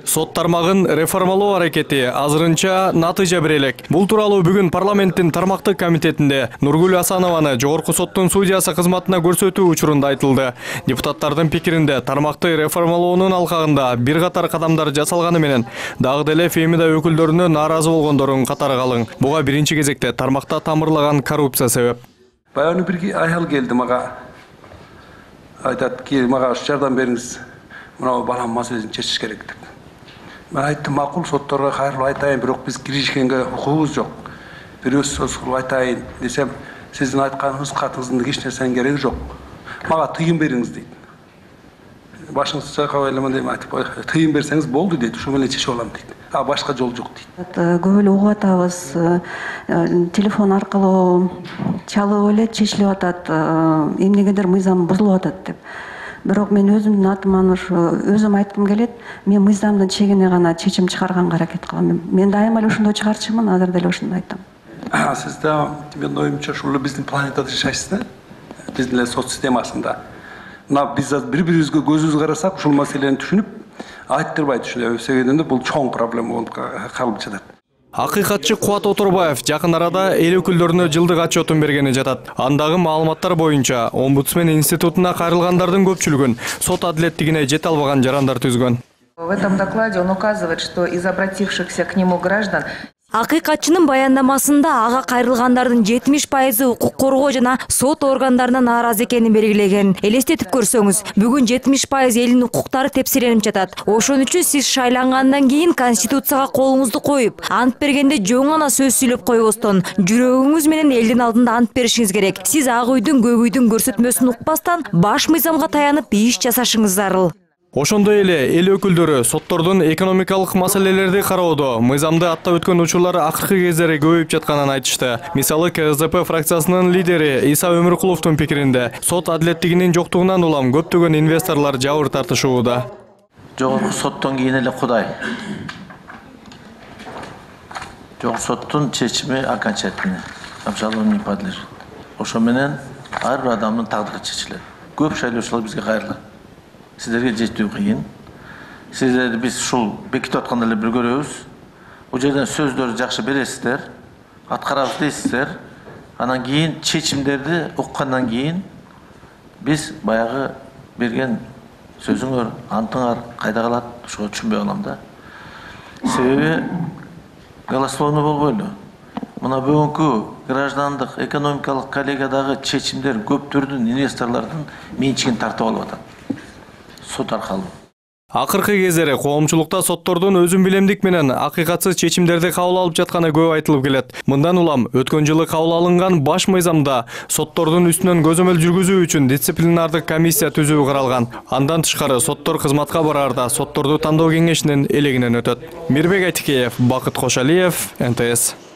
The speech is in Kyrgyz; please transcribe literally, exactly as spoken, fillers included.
Сот тармагын реформалоо аракети азырынча натыйжа бере элек. Бул тууралуу бүгүн парламенттин тармактык комитетинде Нургүл Асанованы жогорку соттун судьясы кызматына көрсөтүү учурунда айтылды. Депутаттардын пикиринде тармакты реформалоонун алкагында бир катар кадамдар жасалганы менен дагы деле Фемида өкүлдөрүнө нааразы болгондордун катары калың. Буга биринчи кезекте тармакта тамырлаган коррупция себеп. Баягы бир аял келди мага. Айтат ки мага жардам бериңиз. Мына балам маселесин чечиш керек деп. Мен айттым, макул, сотторго кайрылып айтайын, бирок биз киришкенге укугубуз жок. Бирөөс сөз кылып айтайын десем, сиздин айтканыңыз катыңыздын эч нерсенин кереги жок. Мага тыйын бериңиз дейт. Башыңызды чайкап элемин дейм, айтып, тыйын берсеңиз болду дейт, ошо менен чечип алам дейт. А башка жол жок дейт. Көп эле угуп атабыз, телефон аркылуу чалып эле чечилип атат, эмнегедир мыйзам бузулуп атат деп. Бирок мен өзүмдүн атыман өзүм айткым келет, мен мыйзамдын чегине гана чечим чыгарганга аракет кылам. Мен дайыма эле ошондой чыгарчумун, азыр деле ошондой айтам. Сиз да мен оюмча ушул биздин планетада жашайсыз да, биздин эле сот системасында. Мына биз бири-бирибизге көзүбүз карасак, ушул маселени түшүнүп, айттырбай түшүнөбүз. Себебинде бул чоң проблема болуп калып жатат. Акыйкатчы Кубат Оторбаев жакын арада эл өкүлдөрүнө жылдык отчетун бергени жатат. Андагы маалыматтар боюнча омбудсмен институтуна кайрылгандардын көпчүлүгүн сот адилеттигине жете албаган жарандар түзгөн. В этом докладе он указывает, что из обратившихся к нему граждан Акыйкатчынын баяндамасында ага кайрылгандардын жетимиш пайызы укук коргоо жана сот органдарына нааразы экенин белгилеген. Элестетип көрсөңүз, бүгүн жетимиш пайыз элдин укуктары тепсиренип жатат. Ошон үчүн сиз шайлангандан кийин конституцияга колуңузду коюп, ант бергенде жөн гана сөз сүйлөп койбостон, жүрөгүңүз менен элдин алдында ант беришиңиз керек. Сиз ак үйдүн, көк үйдүн көрсөтмөсүн укпастан баш мыйзамга таянып иш жасашыңыз зарыл. Ошондой эле эл өкүлдөрү соттордун экономикалык маселелерди кароодо мыйзамды аттап өткөн учурлар акыркы кездери көбөйүп жатканын айтышты. Мисалы, ка эс дэ пэ фракциясынын лидери Иса Өмүркуловдун пикиринде сот адилеттигинин жоктугунан улам көптөгөн инвесторлор жабыр тартышууда. Жогорку соттон кийин эле Кудай. Жогорку соттун чечими окончательный. Обжалование не подлежит. Ошо менен ар бир адамдын тагдыры чечилет. Көп шайлоочулар бизге кайрылат. Сиздерге жетүү кыйын. Сиздер биз ушул бекитип атканда эле бир көрөбүз. Бул жерден сөздөрдү жакшы бересиздер, аткарабыз дейсиздер. Анан кийин чечимдерди уккандан кийин биз баягы берген сөзүңөр, антыңар кайда калат, ошого түшүнбөй калам да. Себеби голословно болбойлу. Мына бүгүнкү граждандык экономикалык коллегиядагы чечимдер көптөрдүн инвесторлордун менчигин тартып алып атат. Сот аркылуу. Акыркы кездери коомчулукта соттордун өзүн билемдик менен акыйкатсыз чечимдерди кабыл алып жатканы көп айтылып келет. Мындан улам өткөн жылы кабыл алынган баш мыйзамда соттордун үстүнөн көзөмөл жүргүзүү үчүн дисциплинардык комиссия түзүү каралган. Андан тышкары соттор кызматка бараарда сотторду тандоо кеңешинин элегинен өтөт. Мирбек Айтикеев, Бакыт Кошалиев, эн тэ эс.